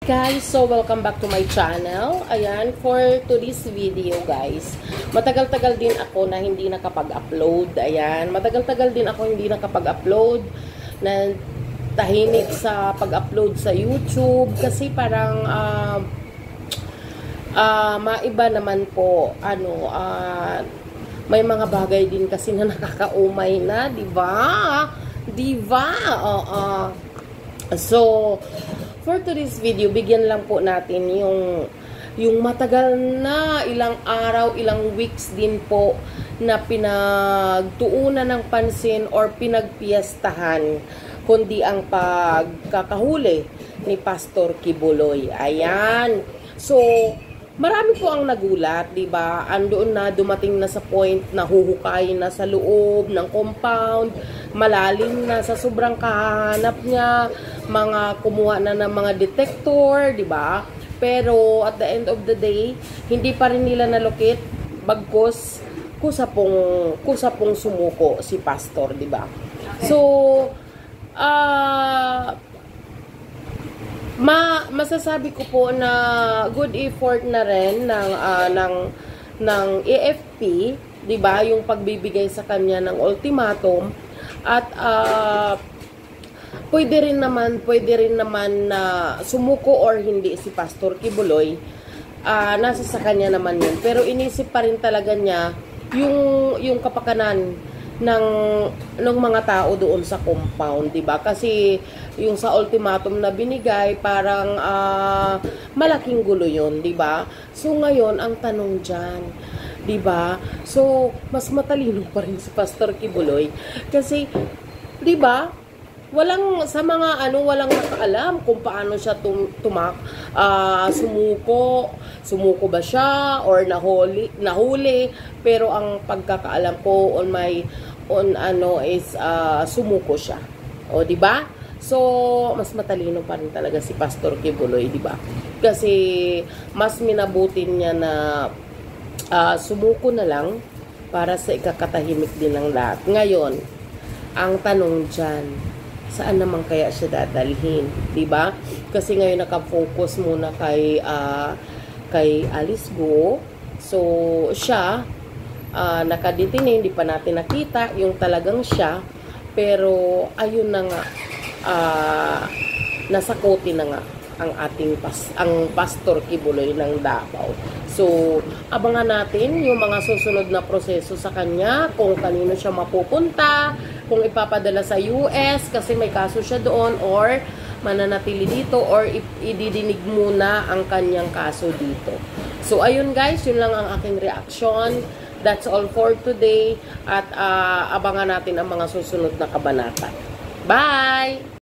Guys, so welcome back to my channel. Ayan, for today's video guys, matagal-tagal din ako na hindi nakapag-upload. Ayan, matagal-tagal din ako hindi nakapag-upload, na tahimik sa pag-upload sa YouTube kasi parang maiba naman po, may mga bagay din kasi na nakakaumay na, di ba? Di ba? So, for today's video, bigyan lang po natin yung matagal na, ilang araw, ilang weeks din po na pinagtuunan ng pansin or pinagpiestahan, kundi ang pagkakahuli ni Pastor Kibuloy. Ayan. So, marami po ang nagulat, di ba? Andoon na, dumating na sa point na huhukayin na sa loob ng compound, malalim na sa sobrang kahanap niya, mga kumuha na ng mga detector, di ba? Pero at the end of the day, hindi pa rin nila nalukit, bagkus kusa pong sumuko si Pastor, di ba? So, masasabi ko po na good effort na rin ng AFP, 'di ba, yung pagbibigay sa kanya ng ultimatum at pwede rin naman na sumuko or hindi si Pastor Kibuloy, nasa sa kanya naman yun, pero inisip pa rin talaga niya yung kapakanan ng mga tao doon sa compound, 'di ba? Kasi yung sa ultimatum na binigay, parang malaking gulo 'yon, 'di ba? So ngayon ang tanong diyan, 'di ba? So mas matalino pa rin si Pastor Kibuloy kasi 'di ba? Walang nakaalam kung paano siya sumuko ba siya or nahuli, pero ang pagkakaalam ko sumuko siya. O di ba? So mas matalino pa rin talaga si Pastor Kibuloy, di ba? Kasi mas minabutin niya na sumuko na lang para sa ikakatahimik din ng lahat. Ngayon, ang tanong diyan, saan naman kaya siya dadalhin, 'di ba? Kasi ngayon naka-focus muna kay Alice Go. So siya nakadetine, hindi pa natin nakita yung talagang siya, pero ayun na nga, nasakotin na nga ang Pastor Kibuloy ng Davao. So abangan natin yung mga susunod na proseso sa kanya, kung kanino siya mapupunta, kung ipapadala sa US kasi may kaso siya doon, or mananatili dito, or ididinig muna ang kanyang kaso dito. So ayun guys, yun lang ang aking reaction. That's all for today, at abangan natin ang mga susunod na kabanata. Bye!